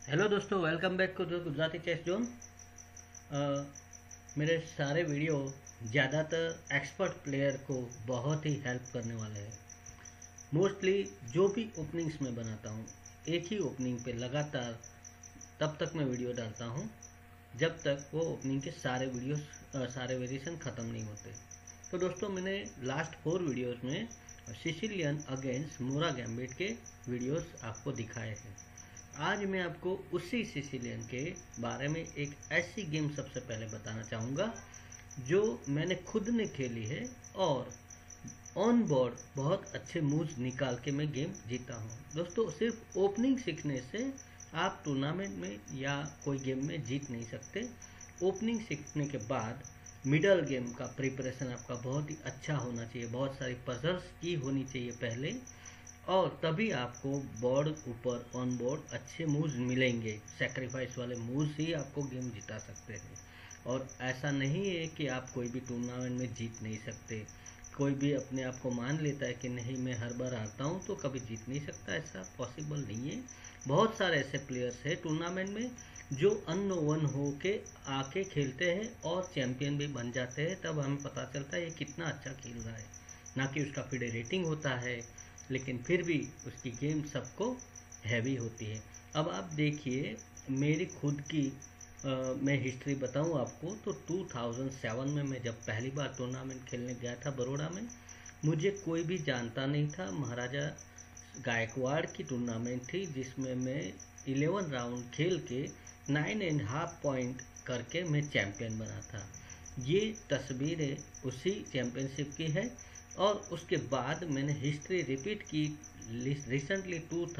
Hello दोस्तों, welcome back to the Gujarati chess zone. मेरे सारे वीडियो ज़्यादातर एक्सपर्ट प्लेयर को बहुत ही हेल्प करने वाले हैं। मोस्टली जो भी ओपनिंग्स में बनाता हूँ, एक ही ओपनिंग पे लगातार तब तक मैं वीडियो डालता हूँ जब तक वो ओपनिंग के सारे वेरिएशन ख़त्म नहीं होते। तो दोस्तों, मैंने लास्ट 4 वीडियोस में सिसिलियन अगेंस्ट मोरा गैम्बिट के वीडियोस आपको दिखाए हैं। आज मैं आपको उसी सिसिलियन के बारे में एक ऐसी गेम सबसे पहले बताना चाहूँगा जो मैंने खुद ने खेली है और ऑन बोर्ड बहुत अच्छे मूव्स निकाल के मैं गेम जीता हूँ। दोस्तों, सिर्फ ओपनिंग सीखने से आप टूर्नामेंट में या कोई गेम में जीत नहीं सकते। ओपनिंग सीखने के बाद मिडल गेम का प्रिपरेशन आपका बहुत ही अच्छा होना चाहिए, बहुत सारी पजल्स की होनी चाहिए पहले, और तभी आपको बोर्ड ऊपर ऑन बोर्ड अच्छे मूव्स मिलेंगे। सेक्रीफाइस वाले मूव्स ही आपको गेम जिता सकते हैं। और ऐसा नहीं है कि आप कोई भी टूर्नामेंट में जीत नहीं सकते। कोई भी अपने आप को मान लेता है कि नहीं, मैं हर बार हारता हूँ तो कभी जीत नहीं सकता, ऐसा पॉसिबल नहीं है। बहुत सारे ऐसे प्लेयर्स हैं टूर्नामेंट में जो अननोन हो के आके खेलते हैं और चैंपियन भी बन जाते हैं। तब हमें पता चलता है ये कितना अच्छा खेल रहा है, ना कि उसका फिडे रेटिंग होता है, लेकिन फिर भी उसकी गेम सबको हैवी होती है। अब आप देखिए, मेरी खुद की मैं हिस्ट्री बताऊं आपको तो 2007 में मैं जब पहली बार टूर्नामेंट खेलने गया था बड़ौदा में, मुझे कोई भी जानता नहीं था। महाराजा गायकवाड़ की टूर्नामेंट थी जिसमें मैं 11 राउंड खेल के 9.5 पॉइंट करके मैं चैंपियन बना था। ये तस्वीरें उसी चैंपियनशिप की है। और उसके बाद मैंने हिस्ट्री रिपीट की रिसेंटली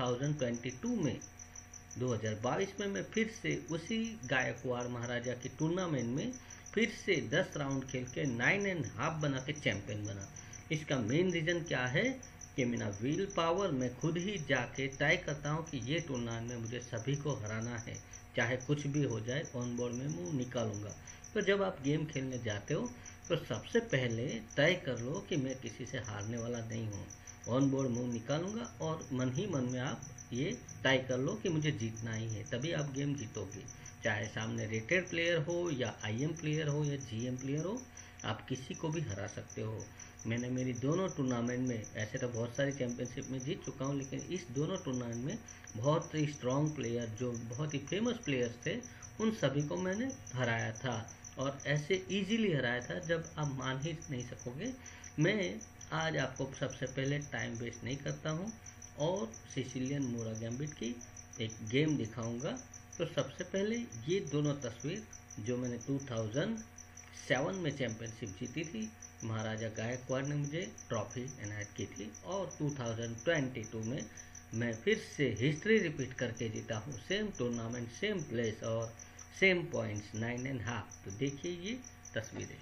2022 में मैं फिर से उसी गायकवाड़ महाराजा की टूर्नामेंट में फिर से 10 राउंड खेल के 9.5 बना के चैंपियन बना। इसका मेन रीज़न क्या है कि मेरा व्हील पावर, मैं खुद ही जाके तय करता हूँ कि ये टूर्नामेंट में मुझे सभी को हराना है, चाहे कुछ भी हो जाए, ऑन बोर्ड में मूव निकालूंगा। तो जब आप गेम खेलने जाते हो तो सबसे पहले तय कर लो कि मैं किसी से हारने वाला नहीं हूँ, ऑन बोर्ड मूव निकालूंगा, और मन ही मन में आप ये तय कर लो कि मुझे जीतना ही है, तभी आप गेम जीतोगे। चाहे सामने रेटेड प्लेयर हो या आईएम प्लेयर हो या जीएम प्लेयर हो, आप किसी को भी हरा सकते हो। मैंने मेरी दोनों टूर्नामेंट में, ऐसे तो बहुत सारी चैंपियनशिप में जीत चुका हूँ, लेकिन इस दोनों टूर्नामेंट में बहुत ही स्ट्रॉन्ग प्लेयर, जो बहुत ही फेमस प्लेयर्स थे, उन सभी को मैंने हराया था। और ऐसे इजीली हराया था जब आप मान ही नहीं सकोगे। मैं आज आपको सबसे पहले टाइम वेस्ट नहीं करता हूँ और सिसिलियन मोरा गैम्बिट की एक गेम दिखाऊंगा। तो सबसे पहले ये दोनों तस्वीर जो मैंने 2007 में चैंपियनशिप जीती थी, महाराजा गायकवाड़ ने मुझे ट्रॉफी इनायत की थी, और 2022 में मैं फिर से हिस्ट्री रिपीट करके जीता हूँ। सेम टूर्नामेंट, सेम प्लेस और सेम पॉइंट्स, 9.5। तो देखिए ये तस्वीरें।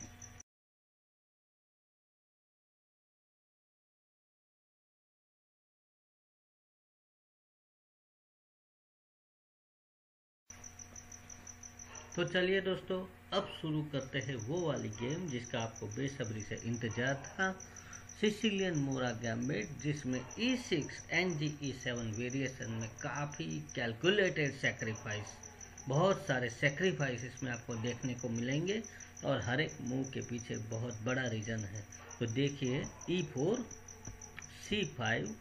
तो चलिए दोस्तों, अब शुरू करते हैं वो वाली गेम जिसका आपको बेसब्री से इंतजार था, सिसिलियन मोरा गैम्बिट, जिसमें E6 NG E7 वेरिएशन में काफ़ी कैलकुलेटेड सेक्रीफाइस, बहुत सारे सेक्रीफाइस इसमें आपको देखने को मिलेंगे, और हर एक मूव के पीछे बहुत बड़ा रीज़न है। तो देखिए, E4 C5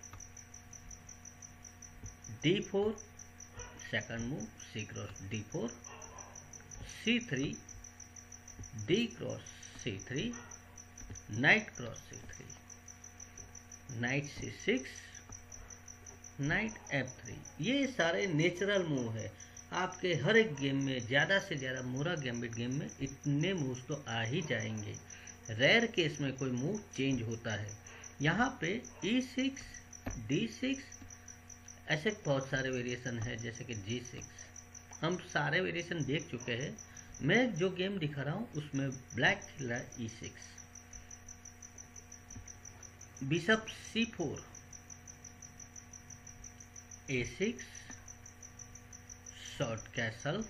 D4, second move C cross D4, C3 D cross C3, knight cross C3, knight C6, knight F3। ये सारे नेचुरल मूव है। आपके हर एक गेम में ज़्यादा से ज़्यादा मोरा गैम्बिट गेम में इतने मूव्स तो आ ही जाएंगे। रेयर केस में कोई मूव चेंज होता है। यहाँ पे E6 D6, ऐसे बहुत सारे वेरिएशन है, जैसे कि G6। हम सारे वेरिएशन देख चुके हैं। मैं जो गेम दिखा रहा हूँ उसमें ब्लैक खेल रहा है E6, bishop C4, A6, short castle,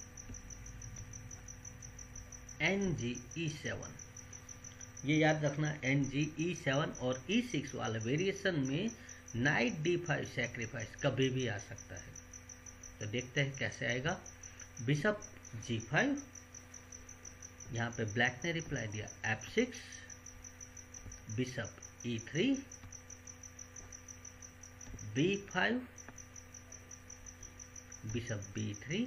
NG E7। ये याद रखना, NG E7 और E6 वाले वेरिएशन में नाइट D5 सैक्रिफाइस कभी भी आ सकता है। तो देखते हैं कैसे आएगा। बिशप G5, यहाँ पे ब्लैक ने रिप्लाई दिया F6, bishop E3, B5, bishop B3,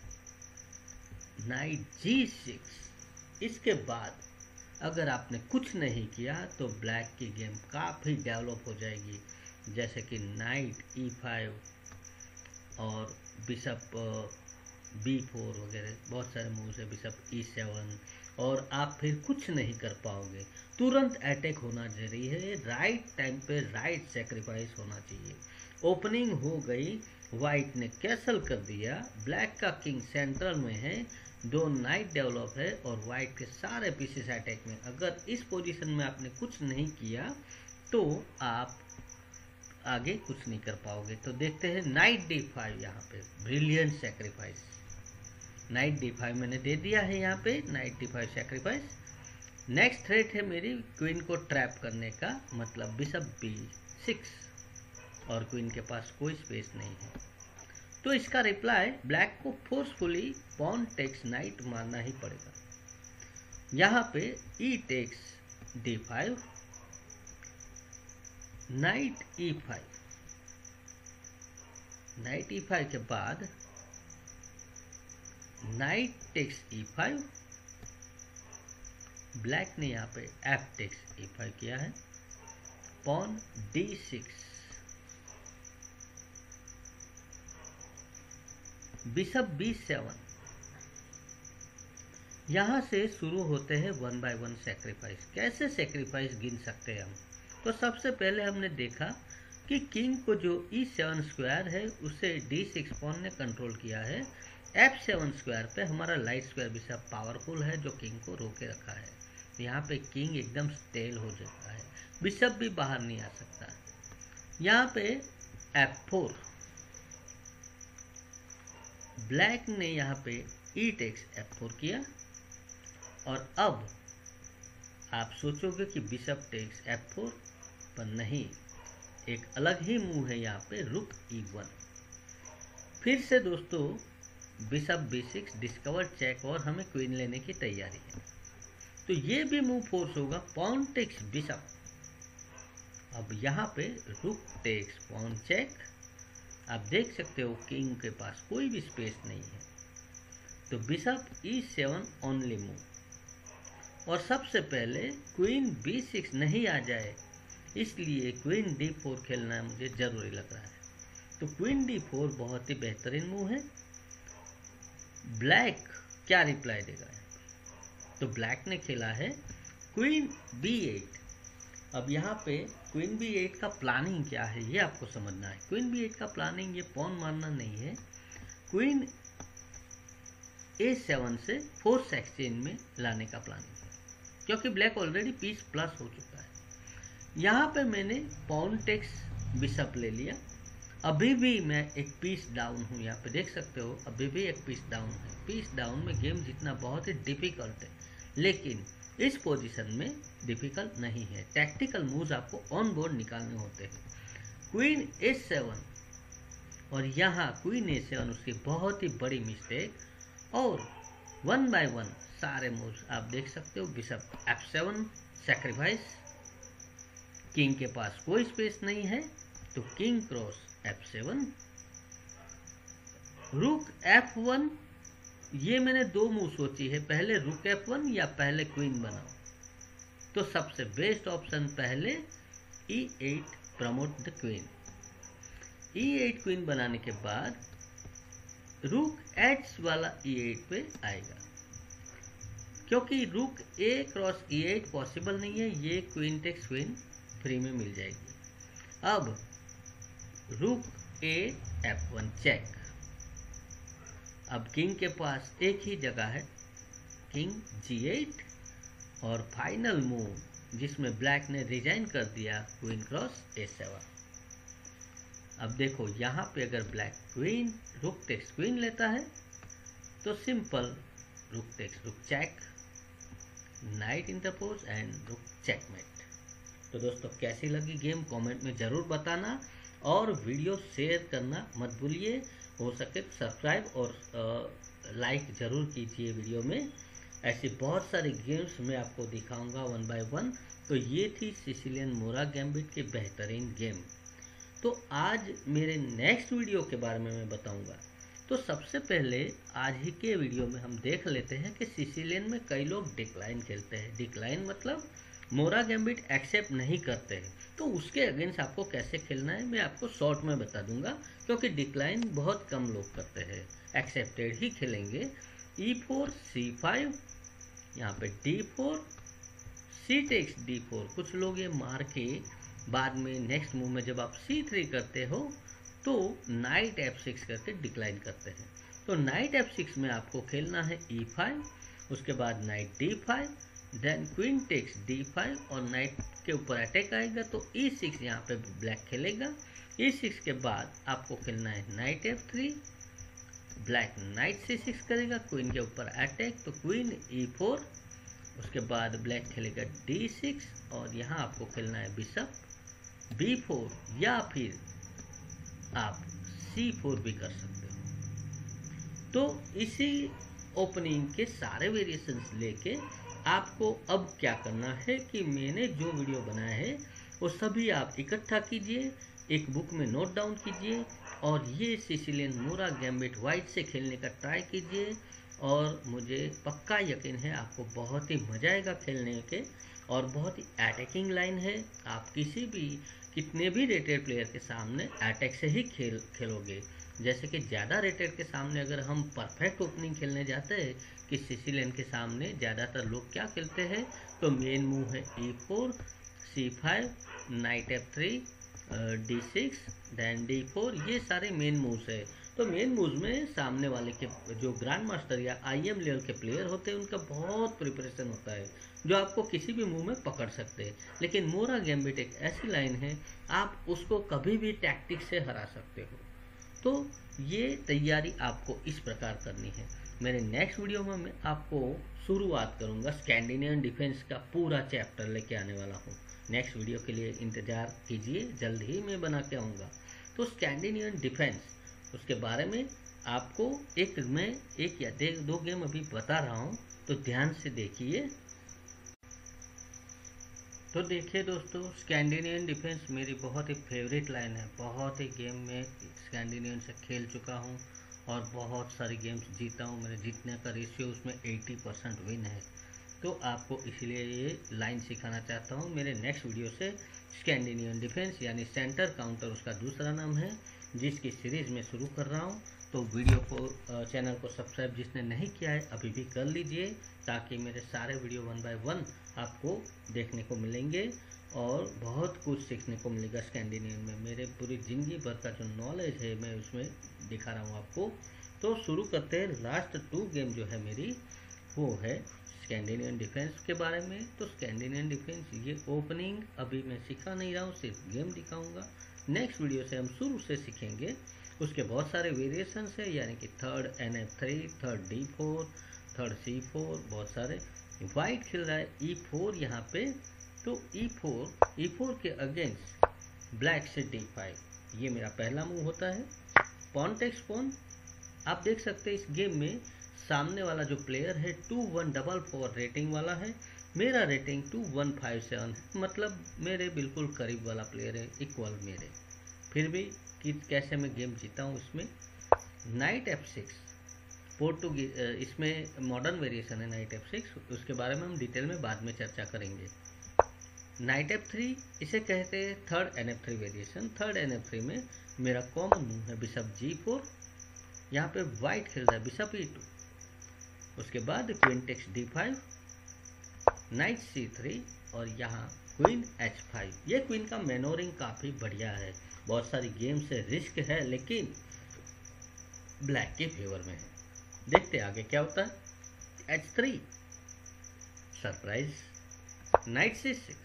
night G6। इसके बाद अगर आपने कुछ नहीं किया तो ब्लैक की गेम काफ़ी डेवलप हो जाएगी, जैसे कि नाइट E5 और बिशप B4 वगैरह बहुत सारे मूव्स है, बिशप E7, और आप फिर कुछ नहीं कर पाओगे। तुरंत अटैक होना जरूरी है, राइट टाइम पे राइट सेक्रीफाइस होना चाहिए। ओपनिंग हो गई, वाइट ने कैसल कर दिया, ब्लैक का किंग सेंट्रल में है, 2 नाइट डेवलप है और वाइट के सारे पीसेस अटैक में। अगर इस पोजीशन में आपने कुछ नहीं किया तो आप आगे कुछ नहीं कर पाओगे। तो देखते हैं नाइट D5, यहाँ पे ब्रिलियंट सेक्रीफाइस। नाइट D5 मैंने दे दिया है, यहाँ पे night D5 sacrifice. Next threat है मेरी क्वीन को ट्रैप करने का, मतलब बिशप B6, और क्वीन के पास कोई स्पेस नहीं है। तो इसका रिप्लाई ब्लैक को फोर्सफुली पॉन टेक्स नाइट मारना ही पड़ेगा। यहाँ पे E takes D5, night E5, night E5 के बाद नाइट टेक्स E5, ब्लैक ने यहाँ पे F टेक्स E5 किया है, पॉन D6, बिशप B7। यहाँ से शुरू होते हैं 1 बाय 1 सेक्रीफाइस। कैसे सेक्रीफाइस गिन सकते हैं हम? तो सबसे पहले हमने देखा कि किंग को जो E7 स्क्वायर है उसे D6 पॉन ने कंट्रोल किया है। F7 स्क्वायर पे हमारा लाइट स्क्वायर बिशप पावरफुल है जो किंग को रोके रखा है। यहाँ पे किंग एकदम स्टेल हो जाता है, बिशप भी बाहर नहीं आ सकता। यहाँ पे F4, ब्लैक ने यहाँ पे E टेक्स F4 किया, और अब आप सोचोगे कि बिशप टेक्स F4, पर नहीं, एक अलग ही मूव है यहाँ पे, रुक E1। फिर से दोस्तों बिशप B6 डिस्कवर चेक, और हमें क्वीन लेने की तैयारी है। तो ये भी मूव फोर्स होगा, पॉन टेक्स बिशप। अब यहाँ पे रुक टेक्स पॉन चेक। आप देख सकते हो किंग के पास कोई भी स्पेस नहीं है, तो बिशप E7 ओनली मूव, और सबसे पहले क्वीन B6 नहीं आ जाए, इसलिए क्वीन D4 खेलना मुझे जरूरी लग रहा है। तो क्वीन D4 बहुत ही बेहतरीन मूव है। ब्लैक क्या रिप्लाई देगा? तो ब्लैक ने खेला है क्वीन B8। अब यहाँ पे क्वीन B8 का प्लानिंग क्या है ये आपको समझना है। क्वीन B8 का प्लानिंग ये पॉन मारना नहीं है, क्वीन A7 से फोर्स एक्सचेंज में लाने का प्लानिंग है, क्योंकि ब्लैक ऑलरेडी पीस प्लस हो चुका है। यहाँ पे मैंने पॉन टेक्स बिशप ले लिया, अभी भी मैं एक पीस डाउन हूँ। यहाँ पे देख सकते हो अभी भी एक पीस डाउन है। पीस डाउन में गेम जीतना बहुत ही डिफिकल्ट है, लेकिन इस पोजीशन में डिफिकल्ट नहीं है। टैक्टिकल मूव्स आपको ऑन बोर्ड निकालने होते हैं। क्वीन A7, और यहाँ क्वीन A7 उसकी बहुत ही बड़ी मिस्टेक, और 1 बाय 1 सारे मूव्स आप देख सकते हो। बिशप F7 सैक्रिफाइस, किंग के पास कोई स्पेस नहीं है, तो किंग क्रॉस F7, रुक F1। ये मैंने 2 मूव सोची है, पहले रुक F1 या पहले क्वीन बनाओ। तो सबसे बेस्ट ऑप्शन पहले E8 promote the queen. E8 queen बनाने के बाद रुक H वाला E8 पे आएगा, क्योंकि रुक A क्रॉस E8 पॉसिबल नहीं है, ये क्वीन टेक्स क्वीन फ्री में मिल जाएगी। अब रुक A F1 चेक। अब किंग के पास एक ही जगह है, किंग G8, और फाइनल मूव जिसमें ब्लैक ने रिजाइन कर दिया, क्वीन क्रॉस A7। अब देखो यहाँ पे अगर black queen rook takes queen लेता है तो simple rook takes rook check, knight interpose and rook checkmate. तो दोस्तों कैसी लगी गेम कमेंट में ज़रूर बताना, और वीडियो शेयर करना मत भूलिए, हो सके तो सब्सक्राइब और लाइक ज़रूर कीजिए वीडियो में। ऐसे बहुत सारे गेम्स मैं आपको दिखाऊंगा वन बाय वन। तो ये थी सिसिलियन मोरा गैम्बिट के बेहतरीन गेम। तो आज मेरे नेक्स्ट वीडियो के बारे में मैं बताऊंगा। तो सबसे पहले आज ही के वीडियो में हम देख लेते हैं कि सिसिलियन में कई लोग डिक्लाइन खेलते हैं। डिक्लाइन मतलब मोरा गैम्बिट एक्सेप्ट नहीं करते हैं। तो उसके अगेंस्ट आपको कैसे खेलना है मैं आपको शॉर्ट में बता दूंगा, क्योंकि डिक्लाइन बहुत कम लोग करते हैं, एक्सेप्टेड ही खेलेंगे। E4 C5, यहाँ पे D4 C टेक्स D4। कुछ लोग ये मार के बाद में नेक्स्ट मूव में जब आप C3 करते हो तो नाइट F6 करके डिक्लाइन करते हैं। तो नाइट F6 में आपको खेलना है E5, उसके बाद night D5, then queen takes D5 और नाइट के ऊपर अटैक आएगा तो E6 यहाँ पे ब्लैक खेलेगा। E6 के बाद आपको खेलना है night F3, black night C6 करेगा, क्वीन के ऊपर अटैक तो क्वीन E4, उसके बाद ब्लैक खेलेगा D6 और यहाँ आपको खेलना है बिशप B4 या फिर आप C4 भी कर सकते हो। तो इसी ओपनिंग के सारे वेरिएशंस लेके आपको अब क्या करना है कि मैंने जो वीडियो बनाया है वो सभी आप इकट्ठा कीजिए, एक बुक में नोट डाउन कीजिए और ये सिसिलियन मोरा गैम्बिट वाइट से खेलने का ट्राई कीजिए। और मुझे पक्का यकीन है आपको बहुत ही मजा आएगा खेलने के, और बहुत ही अटैकिंग लाइन है। आप कितने भी रेटेड प्लेयर के सामने अटैक से ही खेलोगे। जैसे कि ज़्यादा रेटेड के सामने अगर हम परफेक्ट ओपनिंग खेलने जाते हैं कि सिसिलियन के सामने ज़्यादातर लोग क्या खेलते हैं, तो मेन मूव है E4 C5 night F3 D6 then D4, ये सारे मेन मूव्स है। तो मेन मूव्स में सामने वाले के जो ग्रैंड मास्टर या IM लेवल के प्लेयर होते हैं उनका बहुत प्रिपरेशन होता है, जो आपको किसी भी मूव में पकड़ सकते हैं। लेकिन मोरा गैम्बिट एक ऐसी लाइन है आप उसको कभी भी टैक्टिक से हरा सकते हो। तो ये तैयारी आपको इस प्रकार करनी है। मेरे नेक्स्ट वीडियो में मैं आपको शुरुआत करूंगा, स्कैंडिनेवियन डिफेंस का पूरा चैप्टर लेके आने वाला हूँ। नेक्स्ट वीडियो के लिए इंतज़ार कीजिए, जल्द ही मैं बना के आऊँगा। तो स्कैंडिनेवियन डिफेंस उसके बारे में आपको मैं एक या दो गेम अभी बता रहा हूँ, तो ध्यान से देखिए। तो देखिए दोस्तों, स्कैंडिनेवियन डिफेंस मेरी बहुत ही फेवरेट लाइन है। बहुत ही गेम में स्कैंडिनेवियन से खेल चुका हूँ और बहुत सारी गेम्स जीता हूँ। मेरे जीतने का रेशियो उसमें 80% विन है। तो आपको इसलिए ये लाइन सिखाना चाहता हूँ। मेरे नेक्स्ट वीडियो से स्कैंडिनेवियन डिफेंस यानी सेंटर काउंटर उसका दूसरा नाम है, जिसकी सीरीज़ में शुरू कर रहा हूँ। तो वीडियो को चैनल को सब्सक्राइब जिसने नहीं किया है अभी भी कर लीजिए, ताकि मेरे सारे वीडियो वन बाय वन आपको देखने को मिलेंगे और बहुत कुछ सीखने को मिलेगा स्कैंडिनेवियन में। मेरे पूरी ज़िंदगी भर का जो नॉलेज है मैं उसमें दिखा रहा हूँ आपको। तो शुरू करते हैं। लास्ट 2 गेम जो है मेरी वो है स्कैंडिनेवियन डिफेंस के बारे में। तो स्कैंडिनेवियन डिफेंस ये ओपनिंग अभी मैं सिखा नहीं रहा हूँ, सिर्फ गेम दिखाऊंगा। नेक्स्ट वीडियो से हम शुरू से सीखेंगे। उसके बहुत सारे वेरिएशंस है, यानी कि third NF3, third D4, third C4, बहुत सारे। वाइट खेल रहा है E4 यहाँ पे। तो E4 के अगेंस्ट ब्लैक से D5, ये मेरा पहला मूव होता है। पॉन टेक्स पॉन, आप देख सकते हैं इस गेम में सामने वाला जो प्लेयर है 2144 रेटिंग वाला है। मेरा रेटिंग 2157 है, मतलब मेरे बिल्कुल करीब वाला प्लेयर है, इक्वल मेरे। फिर भी कैसे मैं गेम जीता हूँ इसमें। नाइट F6 पोर्टुगीज, इसमें मॉडर्न वेरिएशन है नाइट F6, उसके बारे में हम डिटेल में बाद में चर्चा करेंगे। नाइट F3 इसे कहते हैं third NF3 variation. Third NF3 में मेरा कॉमन मूव है बिशप G4। यहाँ पे वाइट खेल रहा है बिशप E2, उसके बाद queen takes D5, night C3 और यहाँ क्वीन H5। ये क्वीन का मैनोरिंग काफ़ी बढ़िया है। बहुत सारी गेम से रिस्क है लेकिन ब्लैक के फेवर में है। देखते आगे क्या होता है। H3 surprise, night C6।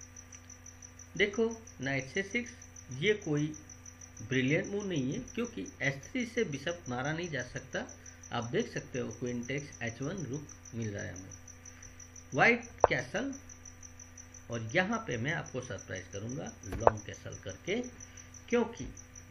देखो नाइट C6 ये कोई ब्रिलियंट मूव नहीं है, क्योंकि H3 से बिशप मारा नहीं जा सकता। आप देख सकते हो क्वीन टेक्स H1 रुक मिल रहा है हमें। वाइट कैसल, और यहाँ पे मैं आपको सरप्राइज करूँगा लॉन्ग कैसल करके, क्योंकि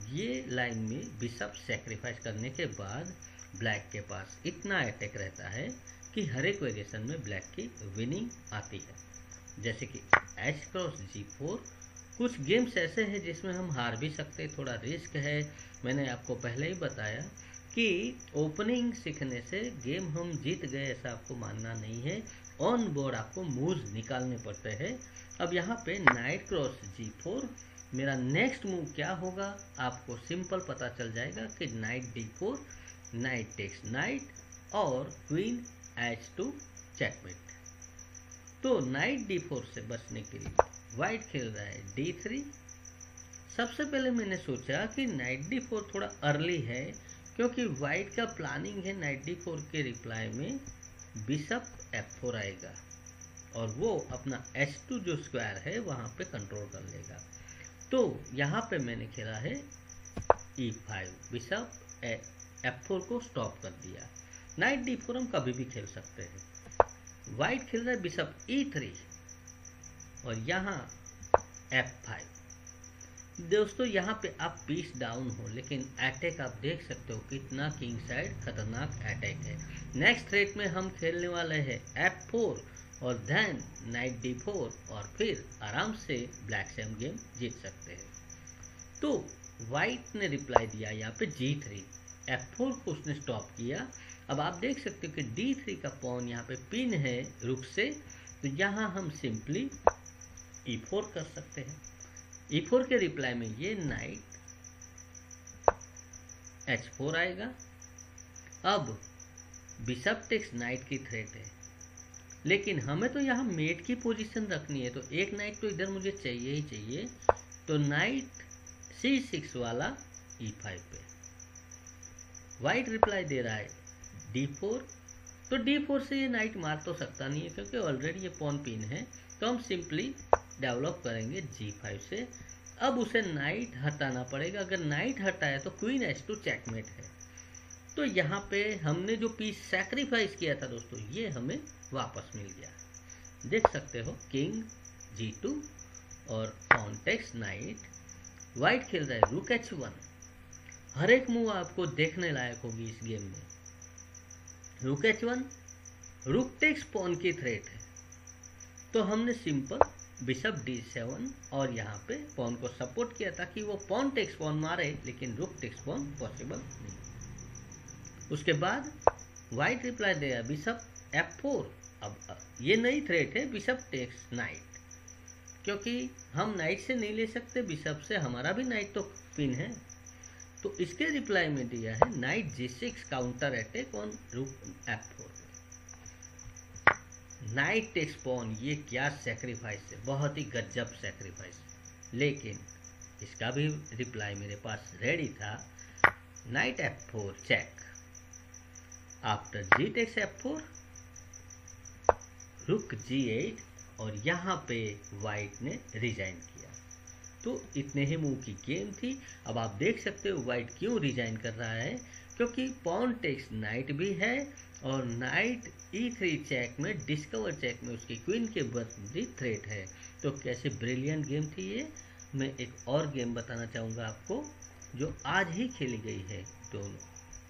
ये लाइन में बिशप सेक्रीफाइस करने के बाद ब्लैक के पास इतना अटैक रहता है कि हर एक वेरिएशन में ब्लैक की विनिंग आती है। जैसे कि एच क्रॉस G4। कुछ गेम्स ऐसे हैं जिसमें हम हार भी सकते हैं, थोड़ा रिस्क है। मैंने आपको पहले ही बताया कि ओपनिंग सीखने से गेम हम जीत गए ऐसा आपको मानना नहीं है। ऑन बोर्ड आपको मूव्स निकालने पड़ते हैं। अब यहाँ पे नाइट क्रॉस G4, मेरा नेक्स्ट मूव क्या होगा आपको सिंपल पता चल जाएगा कि knight D4, knight takes knight और क्वीन H2 चेकमेट। तो नाइट D4 से बचने के लिए वाइट खेल रहा है D3। सबसे पहले मैंने सोचा कि नाइट D4 थोड़ा अर्ली है, क्योंकि वाइट का प्लानिंग है नाइट D4 के रिप्लाई में बिशप F4 आएगा और वो अपना H2 जो स्क्वायर है वहां पे कंट्रोल कर लेगा। तो यहाँ पे मैंने खेला है E5, बिशप F4 को स्टॉप कर दिया। नाइट D4 हम कभी भी खेल सकते हैं। वाइट खेल रहा है बिशप E3 और यहाँ F5। दोस्तों यहाँ पे आप पीस डाउन हो, लेकिन अटैक आप देख सकते हो कितना किंग साइड खतरनाक अटैक है। नेक्स्ट थ्रेट में हम खेलने वाले हैं F4 और देन नाइट D4 और फिर आराम से ब्लैक से हम गेम जीत सकते हैं। तो वाइट ने रिप्लाई दिया यहाँ पे G3, F4 को उसने स्टॉप किया। अब आप देख सकते हो कि D3 का पॉन यहाँ पे पिन है रुक से, तो यहाँ हम सिंपली E4 कर सकते हैं। E4 के रिप्लाई में ये नाइट H4 आएगा। अब बिशप टेक्स नाइट की थ्रेट है, लेकिन हमें तो यहाँ मेट की पोजीशन रखनी है, तो एक नाइट तो इधर मुझे चाहिए ही चाहिए। तो नाइट C6 वाला E5 पे वाइट रिप्लाई दे रहा है D4। तो D4 से ये नाइट मार तो सकता नहीं है क्योंकि ऑलरेडी ये पॉन पिन है, तो हम सिंपली डेवलप करेंगे G5 से। अब उसे नाइट हटाना पड़ेगा। अगर नाइट हटाया तो क्वीन H2 चेकमेट है। तो यहाँ पे हमने जो पीस सैक्रिफाइस किया था दोस्तों, ये हमें वापस मिल गया। देख सकते हो किंग G2 और पॉन टेक्स नाइट। वाइट खेल रहा है रुक H1। हर एक मूव आपको देखने लायक होगी इस गेम में। रुक H1, रुक टेक्स पॉन की थ्रेट है, तो हमने सिंपल बिशप D7 और यहाँ पे पॉन को सपोर्ट किया ताकि वो पॉन टेक्स पॉन मारे, लेकिन रुक टेक्स पॉन पॉसिबल नहीं। उसके बाद वाइट रिप्लाई दिया बिशप F4। अब ये नई थ्रेट है बिशप टेक्स नाइट, क्योंकि हम नाइट से नहीं ले सकते, बिशप से हमारा भी नाइट तो पिन है। तो इसके रिप्लाई में दिया है night G6 counter attack on रुक F4। नाइट टेक्स पॉन, ये क्या सेक्रीफाइस है, बहुत ही गजब सेक्रीफाइस। लेकिन इसका भी रिप्लाई मेरे पास रेडी था। Knight F4 check. After G takes F4, rook G8 और यहाँ पे वाइट ने रिजाइन किया। तो इतने ही मूव की गेम थी। अब आप देख सकते हो वाइट क्यों रिजाइन कर रहा है, क्योंकि पॉन टेक्स नाइट भी है और नाइट E3 चेक में डिस्कवर चेक में उसकी क्वीन के बदली थ्रेट है। तो कैसे ब्रिलियंट गेम थी ये। मैं एक और गेम बताना चाहूँगा आपको जो आज ही खेली गई है दोनों।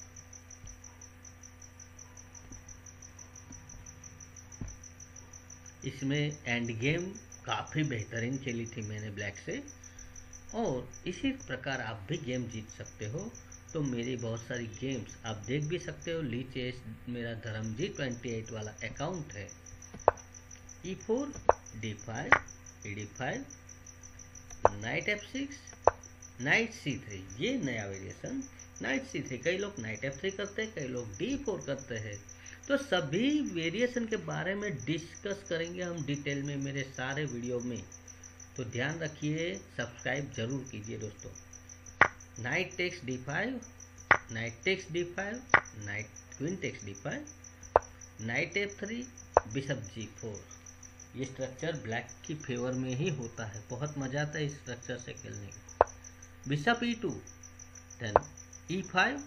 इसमें एंड गेम काफ़ी बेहतरीन खेली थी मैंने ब्लैक से, और इसी प्रकार आप भी गेम जीत सकते हो। तो मेरी बहुत सारी गेम्स आप देख भी सकते हो। ली चेस मेरा धर्मजीत 28 वाला अकाउंट है। E4 D5 ED5 night F6 night C3, ये नया वेरिएशन नाइट C3। कई लोग नाइट F3 करते हैं, कई लोग D4 करते हैं। तो सभी वेरिएशन के बारे में डिस्कस करेंगे हम डिटेल में मेरे सारे वीडियो में। तो ध्यान रखिए, सब्सक्राइब जरूर कीजिए दोस्तों। Knight takes D5, knight takes D5, knight queen takes D5, knight F3, bishop G4। ये स्ट्रक्चर ब्लैक की फेवर में ही होता है, बहुत मजा आता है इस स्ट्रक्चर से खेलने का। Bishop E2, then E5,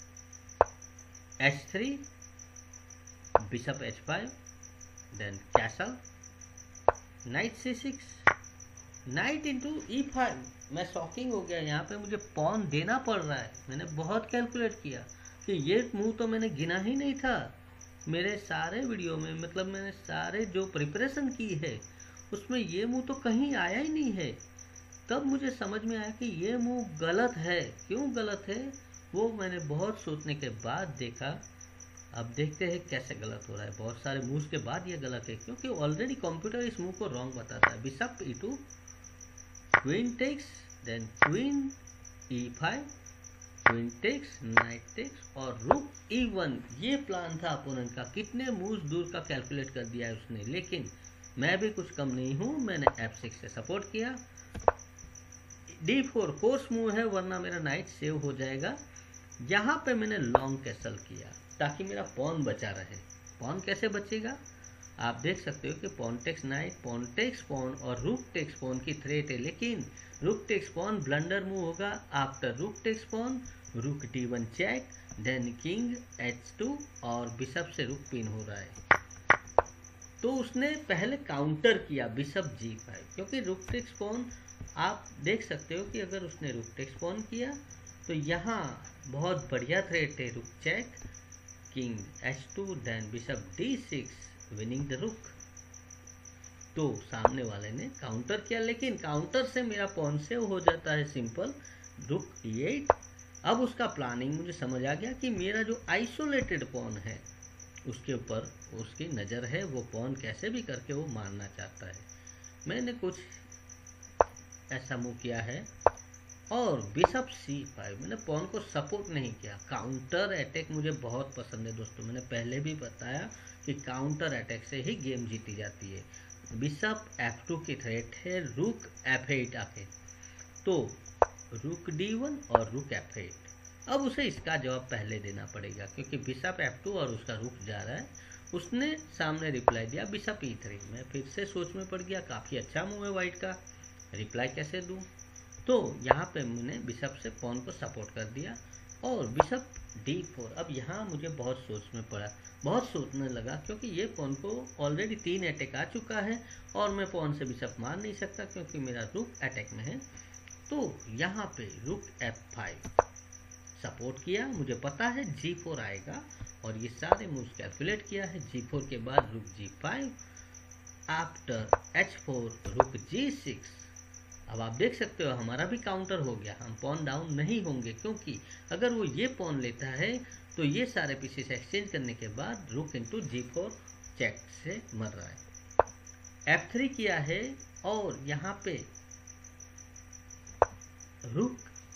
H3, bishop H5, then castle, knight C6, knight into E5। मैं शॉकिंग हो गया, यहाँ पे मुझे पॉन देना पड़ रहा है। मैंने बहुत कैलकुलेट किया कि ये मूव तो मैंने गिना ही नहीं था मेरे सारे वीडियो में, मतलब मैंने सारे जो प्रिपरेशन की है उसमें ये मूव तो कहीं आया ही नहीं है। तब मुझे समझ में आया कि ये मूव गलत है। क्यों गलत है वो मैंने बहुत सोचने के बाद देखा। अब देखते हैं कैसे गलत हो रहा है। बहुत सारे मूव्स के बाद ये गलत है, क्योंकि ऑलरेडी कंप्यूटर इस मूव को रॉन्ग बताता है। Bishop E2, queen takes, then queen E5, queen takes, knight takes और रुक E1। ये प्लान था अपोनेंट का। कितने मूव्स दूर का कैलकुलेट कर दिया है उसने, लेकिन मैं भी कुछ कम नहीं हूँ। मैंने F6 से सपोर्ट किया। D4 फोर्स मूव है, वरना मेरा नाइट सेव हो जाएगा। यहाँ पे मैंने लॉन्ग कैसल किया ताकि मेरा पॉन बचा रहे। पॉन कैसे बचेगा आप देख सकते हो कि pawn takes knight, pawn takes pawn और रुक टेक्स पॉन की थ्रेट है, लेकिन rook takes pawn blunder move होगा। After rook takes pawn, rook D1 check, then king H2 और बिशप से रुक पिन हो रहा है। तो उसने पहले काउंटर किया बिशप G5, क्योंकि रुक टेक्स पॉन आप देख सकते हो कि अगर उसने रुक टेक्स पॉन किया तो यहाँ बहुत बढ़िया थ्रेट है। Rook check, king H2, then bishop D6 winning the rook. तो सामने वाले ने काउंटर किया, लेकिन काउंटर से मेरा पॉन सेव हो जाता है सिंपल। रुक E8। अब उसका प्लानिंग मुझे समझ आ गया कि मेरा जो आइसोलेटेड पॉन है उसके ऊपर उसकी नज़र है। वो पॉन कैसे भी करके वो मारना चाहता है। मैंने कुछ ऐसा मूव किया है और बिशप C5। मैंने पॉन को सपोर्ट नहीं किया। काउंटर अटैक मुझे बहुत पसंद है दोस्तों। मैंने पहले भी बताया कि काउंटर अटैक से ही गेम जीती जाती है। बिशप F2 की थ्रेट है, रुक F8 आके, तो रुक D1 और रुक F8। अब उसे इसका जवाब पहले देना पड़ेगा, क्योंकि बिशप F2 और उसका रुक जा रहा है। उसने सामने रिप्लाई दिया बिशप E3। मैं फिर से सोच में पड़ गया, काफ़ी अच्छा मूव है वाइट का, रिप्लाई कैसे दूं। तो यहाँ पे मैंने बिशप से पॉन को सपोर्ट कर दिया और बिशप D4। अब यहाँ मुझे बहुत सोच में पड़ा, बहुत सोचने लगा, क्योंकि ये पॉन को ऑलरेडी 3 अटैक आ चुका है और मैं पॉन से बिशप मार नहीं सकता क्योंकि मेरा रुक अटैक में है। तो यहाँ पे रुक F5 सपोर्ट किया। मुझे पता है G4 आएगा और ये सारे मूव्स कैलकुलेट किया है। G4 के बाद रुक G5, आफ्टर H4 रुक G6। अब आप देख सकते हो हमारा भी काउंटर हो गया। हम पॉन डाउन नहीं होंगे, क्योंकि अगर वो ये पॉन लेता है तो ये सारे पीसेस एक्सचेंज करने के बाद रुक इंटू G4 चेक से मर रहा है। F3 किया है और यहाँ पे रुक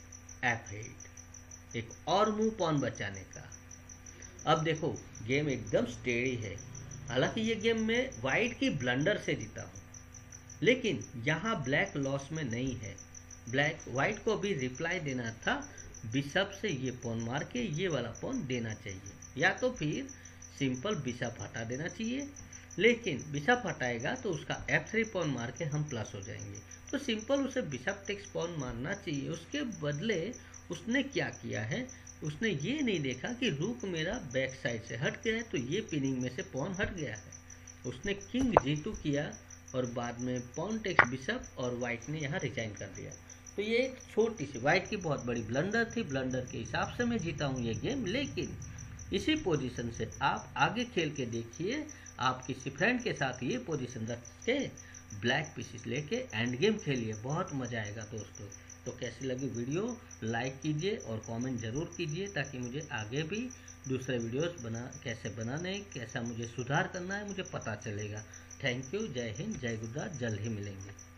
F8, एक और मूव पॉन बचाने का। अब देखो गेम एकदम स्टेडी है। हालांकि ये गेम मैं वाइट की ब्लंडर से जीता हूँ, लेकिन यहाँ ब्लैक लॉस में नहीं है। ब्लैक वाइट को भी रिप्लाई देना था बिशप से ये पॉन मार के ये वाला पॉन देना चाहिए, या तो फिर सिंपल बिशप हटा देना चाहिए। लेकिन बिशप हटाएगा तो उसका F3 पॉन मार के हम प्लस हो जाएंगे। तो सिंपल उसे बिशप टेक्स पॉन मारना चाहिए। उसके बदले उसने क्या किया है, उसने ये नहीं देखा कि रुक मेरा बैक साइड से हट गया है तो ये पिनिंग में से पॉन हट गया है। उसने किंग G2 किया और बाद में पॉन टेक्स बिशप और वाइट ने यहाँ रिजाइन कर दिया। तो ये एक छोटी सी वाइट की बहुत बड़ी ब्लंडर थी। ब्लंडर के हिसाब से मैं जीता हूँ ये गेम, लेकिन इसी पोजीशन से आप आगे खेल के देखिए। आप किसी फ्रेंड के साथ ये पोजीशन रख के ब्लैक पीसेस लेके एंड गेम खेलिए, बहुत मज़ा आएगा दोस्तों। तो कैसी लगी वीडियो लाइक कीजिए और कमेंट ज़रूर कीजिए, ताकि मुझे आगे भी दूसरे वीडियोस कैसे बनाने, कैसा मुझे सुधार करना है मुझे पता चलेगा। Thank you. जय हिंद, जय गुजरात। जल्द ही मिलेंगे।